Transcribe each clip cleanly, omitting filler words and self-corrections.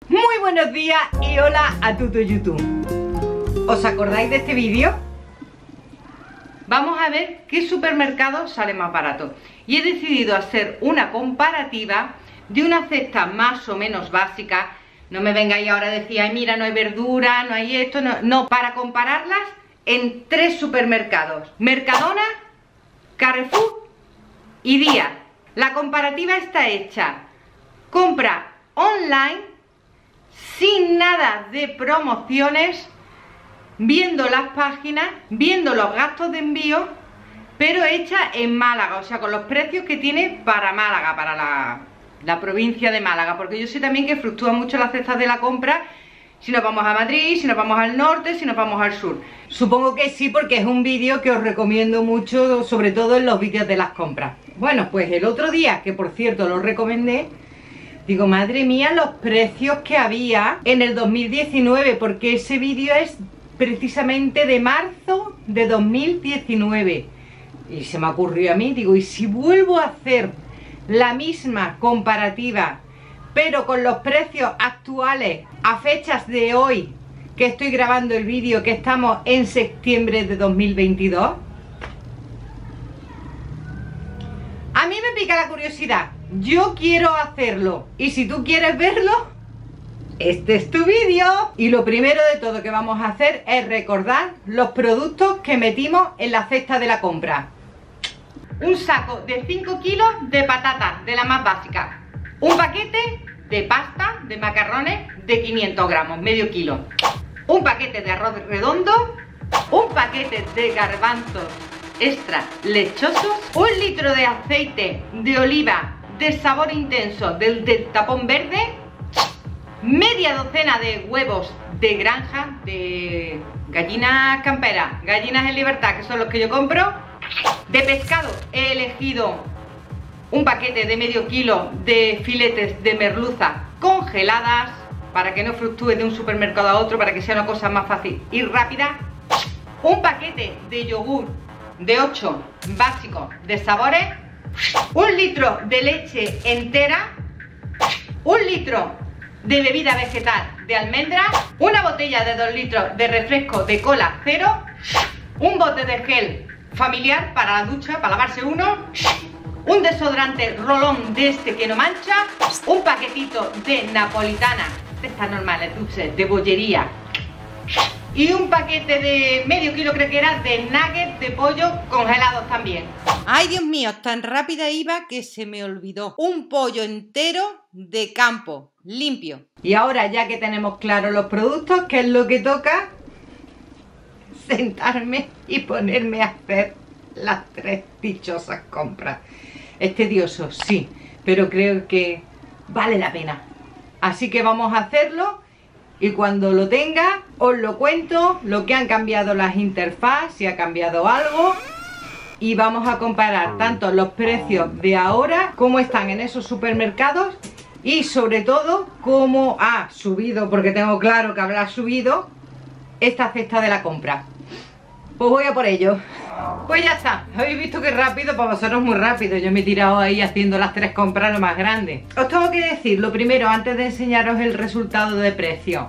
Muy buenos días y hola a todo YouTube. ¿Os acordáis de este vídeo? Vamos a ver qué supermercado sale más barato. Y he decidido hacer una comparativa de una cesta más o menos básica. No me vengáis ahora a decir, ay mira, no hay verdura, no hay esto, no, para compararlas en 3 supermercados: Mercadona, Carrefour y Día. La comparativa está hecha compra online, sin nada de promociones, viendo las páginas, viendo los gastos de envío, pero hecha en Málaga, o sea, con los precios que tiene para Málaga, para la provincia de Málaga, porque yo sé también que fluctúan mucho las cestas de la compra si nos vamos a Madrid, si nos vamos al norte, si nos vamos al sur. Supongo que sí, porque es un vídeo que os recomiendo mucho, sobre todo en los vídeos de las compras. Bueno, pues el otro día, que por cierto lo recomendé, digo, madre mía, los precios que había en el 2019, porque ese vídeo es precisamente de marzo de 2019. Y se me ocurrió a mí, digo, ¿y si vuelvo a hacer la misma comparativa, pero con los precios actuales a fechas de hoy, que estoy grabando el vídeo, que estamos en septiembre de 2022? A mí me pica la curiosidad. Yo quiero hacerlo. Y si tú quieres verlo, este es tu vídeo. Y lo primero de todo que vamos a hacer es recordar los productos que metimos en la cesta de la compra. Un saco de 5 kilos de patatas, de la más básica. Un paquete de pasta, de macarrones, de 500 gramos, medio kilo. Un paquete de arroz redondo. Un paquete de garbanzos extra lechosos. 1 litro de aceite de oliva de sabor intenso, del tapón verde. Media docena de huevos de granja, de gallinas camperas, gallinas en libertad, que son los que yo compro. De pescado he elegido un paquete de medio kilo de filetes de merluza congeladas, para que no fluctúe de un supermercado a otro, para que sea una cosa más fácil y rápida. Un paquete de yogur de 8 básicos de sabores. 1 litro de leche entera. 1 litro de bebida vegetal de almendra. Una botella de 2 litros de refresco de cola cero. Un bote de gel familiar para la ducha, para lavarse uno. Un desodorante rolón de este que no mancha. Un paquetito de napolitana, de estas normales dulces, de bollería. Y un paquete de medio kilo, creo que era, de nuggets de pollo congelados también. Ay, Dios mío, tan rápida iba que se me olvidó. Un pollo entero de campo, limpio. Y ahora, ya que tenemos claros los productos, ¿qué es lo que toca? Sentarme y ponerme a hacer las 3 dichosas compras. Es tedioso, sí, pero creo que vale la pena. Así que vamos a hacerlo. Y cuando lo tenga, os lo cuento, lo que han cambiado las interfaces, si ha cambiado algo. Y vamos a comparar tanto los precios de ahora, cómo están en esos supermercados, y sobre todo, cómo ha subido, porque tengo claro que habrá subido, esta cesta de la compra. Pues voy a por ello. Pues ya está, habéis visto que rápido, para vosotros muy rápido. Yo me he tirado ahí haciendo las 3 compras lo más grandes. Os tengo que decir, lo primero, antes de enseñaros el resultado de precio.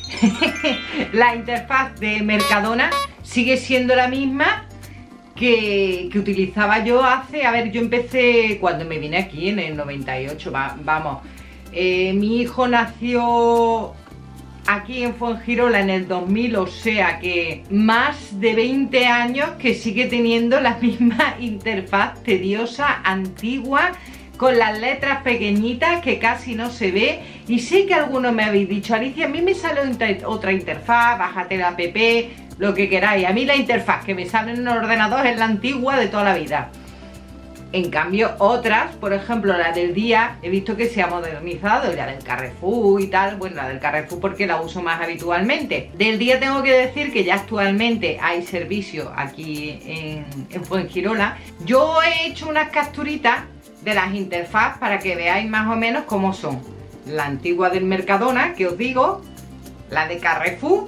La interfaz de Mercadona sigue siendo la misma que utilizaba yo hace... A ver, yo empecé cuando me vine aquí en el 98, vamos. Mi hijo nació aquí en Fuengirola en el 2000, o sea que más de 20 años que sigue teniendo la misma interfaz tediosa, antigua, con las letras pequeñitas que casi no se ve. Y sé que algunos me habéis dicho, Alicia, a mí me sale otra interfaz, bájate la app, lo que queráis. A mí la interfaz que me sale en el ordenador es la antigua de toda la vida. En cambio, otras, por ejemplo, la del Día, he visto que se ha modernizado, y la del Carrefour y tal. Bueno, la del Carrefour porque la uso más habitualmente. Del Día tengo que decir que ya actualmente hay servicio aquí en Fuengirola. Yo he hecho unas capturitas de las interfaces para que veáis más o menos cómo son. La antigua del Mercadona, que os digo, la de Carrefour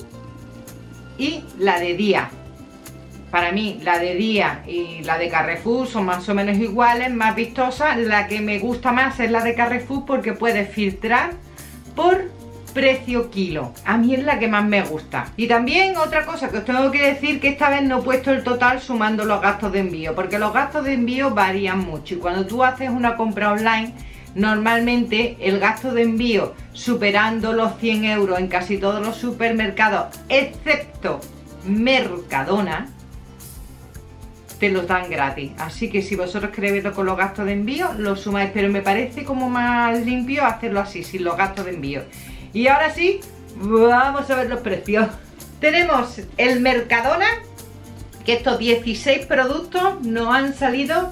y la de Día. Para mí la de Día y la de Carrefour son más o menos iguales, más vistosas. La que me gusta más es la de Carrefour porque puedes filtrar por precio kilo. A mí es la que más me gusta. Y también otra cosa que os tengo que decir, que esta vez no he puesto el total sumando los gastos de envío, porque los gastos de envío varían mucho y cuando tú haces una compra online, normalmente el gasto de envío superando los 100 euros en casi todos los supermercados, excepto Mercadona, te los dan gratis. Así que si vosotros queréis verlo con los gastos de envío, lo sumáis, pero me parece como más limpio hacerlo así, sin los gastos de envío. Y ahora sí, vamos a ver los precios. Tenemos el Mercadona, que estos 16 productos nos han salido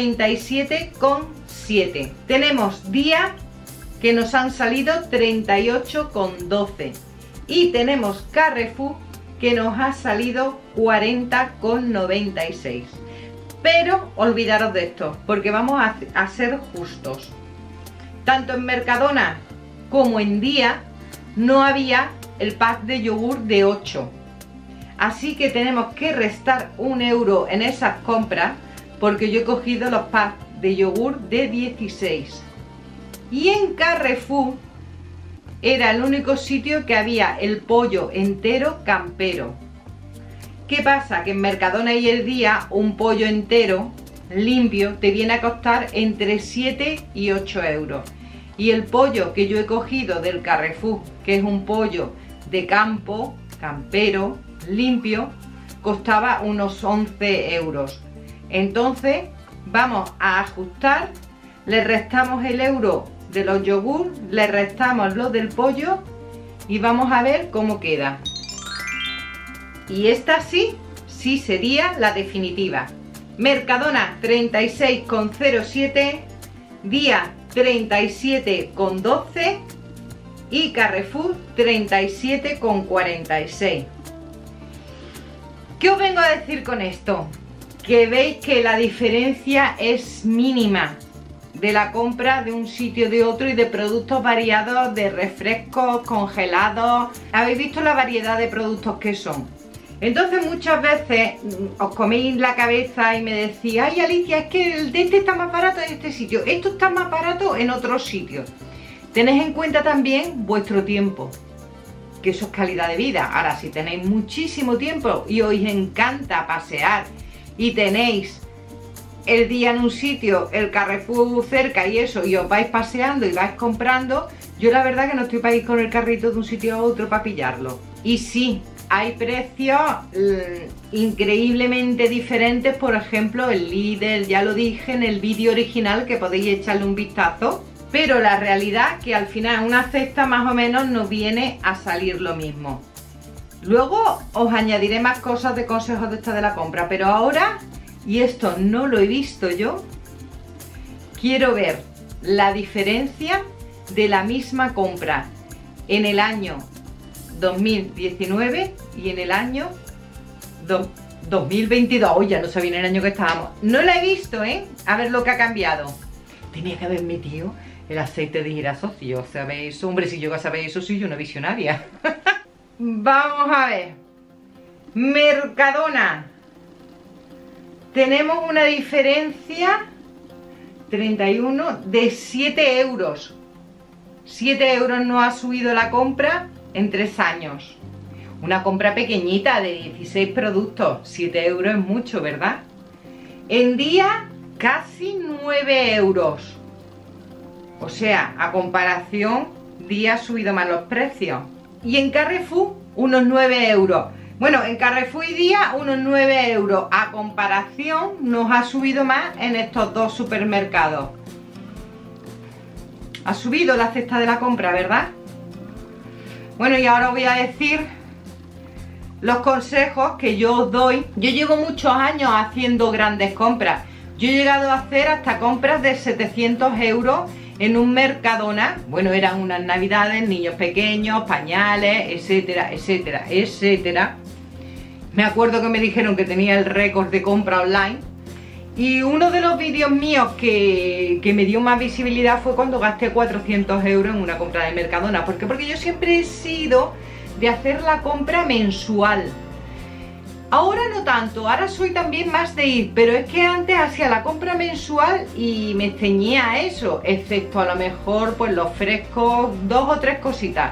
37,7. Tenemos Día, que nos han salido 38,12. Y tenemos Carrefour, que nos ha salido 40,96. Pero olvidaros de esto, porque vamos a ser justos. Tanto en Mercadona como en Día no había el pack de yogur de 8. Así que tenemos que restar 1 euro en esas compras, porque yo he cogido los packs de yogur de 16. Y en Carrefour era el único sitio que había el pollo entero campero. ¿Qué pasa? Que en Mercadona y el Día un pollo entero limpio te viene a costar entre 7 y 8 euros. Y el pollo que yo he cogido del Carrefour, que es un pollo de campo, campero, limpio, costaba unos 11 euros. Entonces vamos a ajustar, le restamos el euro de los yogur, le restamos los del pollo y vamos a ver cómo queda. Y esta sí sería la definitiva. Mercadona 36,07, Día 37,12 y Carrefour 37,46. ¿Qué os vengo a decir con esto? Que veis que la diferencia es mínima de la compra de un sitio de otro y de productos variados, de refrescos, congelados. Habéis visto la variedad de productos que son. Entonces muchas veces os coméis la cabeza y me decís: ay Alicia, es que el de este está más barato en este sitio, esto está más barato en otro sitio. Tened en cuenta también vuestro tiempo, que eso es calidad de vida. Ahora, si tenéis muchísimo tiempo y os encanta pasear y tenéis el Día en un sitio, el Carrefour cerca y eso, y os vais paseando y vais comprando, yo la verdad que no estoy para ir con el carrito de un sitio a otro para pillarlo. Y sí, hay precios increíblemente diferentes. Por ejemplo, el Lidl, ya lo dije en el vídeo original, que podéis echarle un vistazo. Pero la realidad que al final una cesta más o menos nos viene a salir lo mismo. Luego os añadiré más cosas de consejos de esta de la compra, pero ahora, y esto no lo he visto yo, quiero ver la diferencia de la misma compra en el año 2019 y en el año 2022. Hoy ya no sabía en el año que estábamos. No la he visto, ¿eh? A ver lo que ha cambiado. Tenía que haber metido el aceite de girasol. Si yo sabéis eso, hombre, si yo sabéis eso, soy yo una visionaria. Vamos a ver. Mercadona. Tenemos una diferencia 31 de 7 euros. 7 euros no ha subido la compra en 3 años. Una compra pequeñita de 16 productos. 7 euros es mucho, ¿verdad? En Día casi 9 euros. O sea, a comparación, Día ha subido más los precios. Y en Carrefour unos 9 euros. Bueno, en Carrefour y Día unos 9 euros. A comparación nos ha subido más en estos dos supermercados. Ha subido la cesta de la compra, ¿verdad? Bueno, y ahora os voy a decir los consejos que yo os doy. Yo llevo muchos años haciendo grandes compras. Yo he llegado a hacer hasta compras de 700 euros en un Mercadona. Bueno, eran unas navidades, niños pequeños, pañales, etcétera, etcétera, etcétera. Me acuerdo que me dijeron que tenía el récord de compra online. Y uno de los vídeos míos que me dio más visibilidad fue cuando gasté 400 euros en una compra de Mercadona. ¿Por qué? Porque yo siempre he sido de hacer la compra mensual. Ahora no tanto, ahora soy también más de ir, pero es que antes hacía la compra mensual y me ceñía a eso, excepto a lo mejor pues los frescos, 2 o 3 cositas.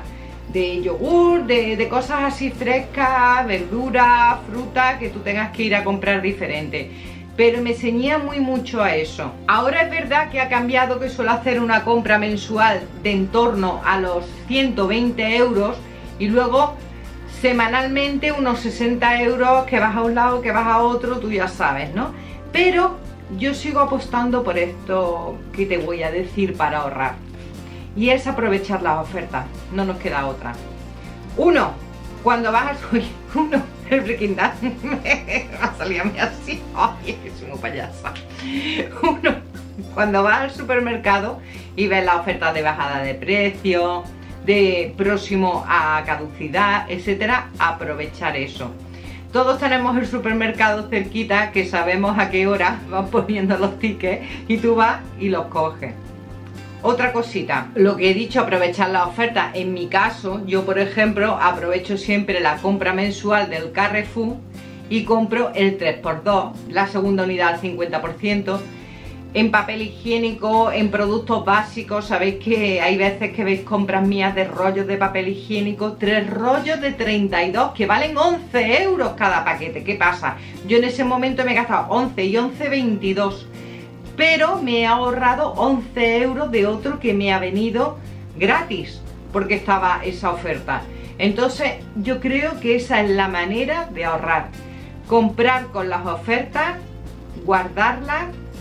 de yogur, de cosas así frescas, verduras, fruta, que tú tengas que ir a comprar diferente. Pero me ceñía mucho a eso. Ahora es verdad que ha cambiado, que suelo hacer una compra mensual de en torno a los 120 euros y luego semanalmente unos 60 euros, que vas a un lado, que vas a otro, tú ya sabes, ¿no? Pero yo sigo apostando por esto que te voy a decir para ahorrar. Y es aprovechar las ofertas, no nos queda otra. Uno, cuando vas al... Uno, el Breaking Down. Me ha salido a mí así. Ay, es que soy muy payasa. Uno, cuando vas al supermercado y ves las ofertas de bajada de precio, de próximo a caducidad, etcétera, aprovechar eso. Todos tenemos el supermercado cerquita, que sabemos a qué hora van poniendo los tickets y tú vas y los coges. Otra cosita, lo que he dicho, aprovechar las ofertas. En mi caso, yo por ejemplo aprovecho siempre la compra mensual del Carrefour y compro el 3×2, la segunda unidad al 50%. En papel higiénico, en productos básicos, sabéis que hay veces que veis compras mías de rollos de papel higiénico, 3 rollos de 32 que valen 11 euros cada paquete. ¿Qué pasa? Yo en ese momento me he gastado 11 y 11, 22. Pero me he ahorrado 11 euros de otro que me ha venido gratis, porque estaba esa oferta. Entonces yo creo que esa es la manera de ahorrar. Comprar con las ofertas, guardarlas,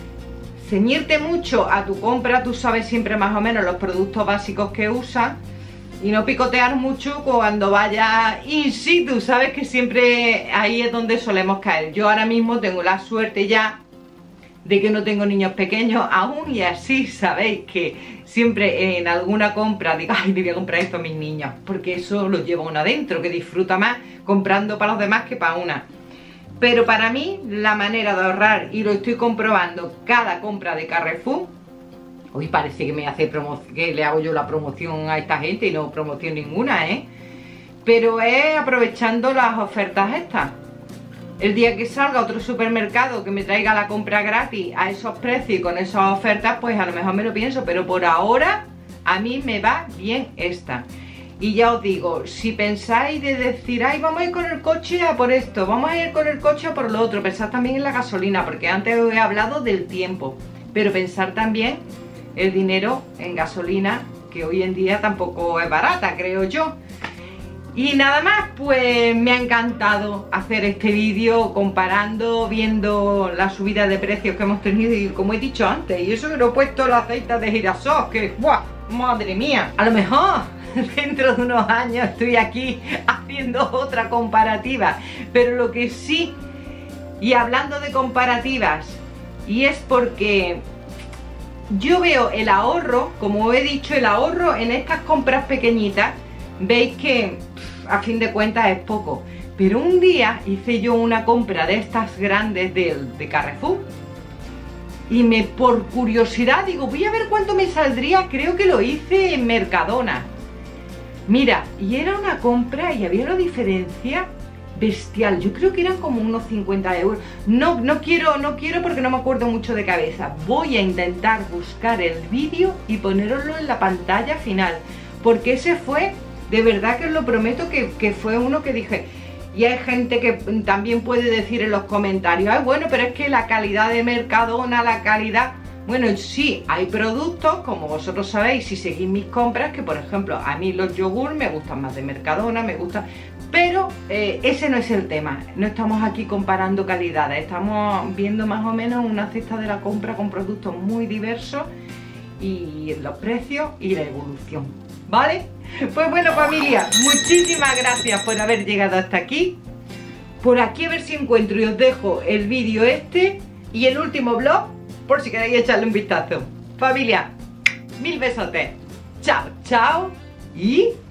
ceñirte mucho a tu compra, tú sabes siempre más o menos los productos básicos que usas, y no picotear mucho cuando vayas in situ, sabes que siempre ahí es donde solemos caer. Yo ahora mismo tengo la suerte ya de que no tengo niños pequeños aún, y así sabéis que siempre en alguna compra digo, ay, le voy a comprar esto a mis niños, porque eso lo lleva uno adentro, que disfruta más comprando para los demás que para una. Pero para mí la manera de ahorrar, y lo estoy comprobando cada compra de Carrefour, hoy parece que me hace que le hago yo la promoción a esta gente y no promoción ninguna, pero es aprovechando las ofertas estas. El día que salga otro supermercado que me traiga la compra gratis a esos precios y con esas ofertas, pues a lo mejor me lo pienso, pero por ahora a mí me va bien esta. Y ya os digo, si pensáis de decir, ay, vamos a ir con el coche a por esto, vamos a ir con el coche a por lo otro, pensad también en la gasolina, porque antes os he hablado del tiempo, pero pensar también el dinero en gasolina, que hoy en día tampoco es barata, creo yo. Y nada más, pues me ha encantado hacer este vídeo comparando, viendo la subida de precios que hemos tenido, y como he dicho antes, y eso que no he puesto el aceite de girasol, que ¡buah! Madre mía, a lo mejor dentro de unos años estoy aquí haciendo otra comparativa, pero lo que sí, y hablando de comparativas, y es porque yo veo el ahorro, como he dicho, el ahorro en estas compras pequeñitas, veis que a fin de cuentas es poco, pero un día hice yo una compra de estas grandes de Carrefour y por curiosidad digo, voy a ver cuánto me saldría. Creo que lo hice en Mercadona, mira, y era una compra y había una diferencia bestial. Yo creo que eran como unos 50 euros. No quiero porque no me acuerdo mucho de cabeza. Voy a intentar buscar el vídeo y poneroslo en la pantalla final, porque ese fue, de verdad que os lo prometo, que fue uno que dije. Y hay gente que también puede decir en los comentarios, ay, bueno, pero es que la calidad de Mercadona, la calidad... Bueno, sí, hay productos, como vosotros sabéis, si seguís mis compras, que por ejemplo, a mí los yogur me gustan más de Mercadona, me gustan... Pero ese no es el tema, no estamos aquí comparando calidades, estamos viendo más o menos una cesta de la compra con productos muy diversos y los precios y la evolución, ¿vale? Pues bueno, familia, muchísimas gracias por haber llegado hasta aquí. Por aquí a ver si encuentro y os dejo el vídeo este y el último vlog, por si queréis echarle un vistazo. Familia, mil besotes. Chao, chao y...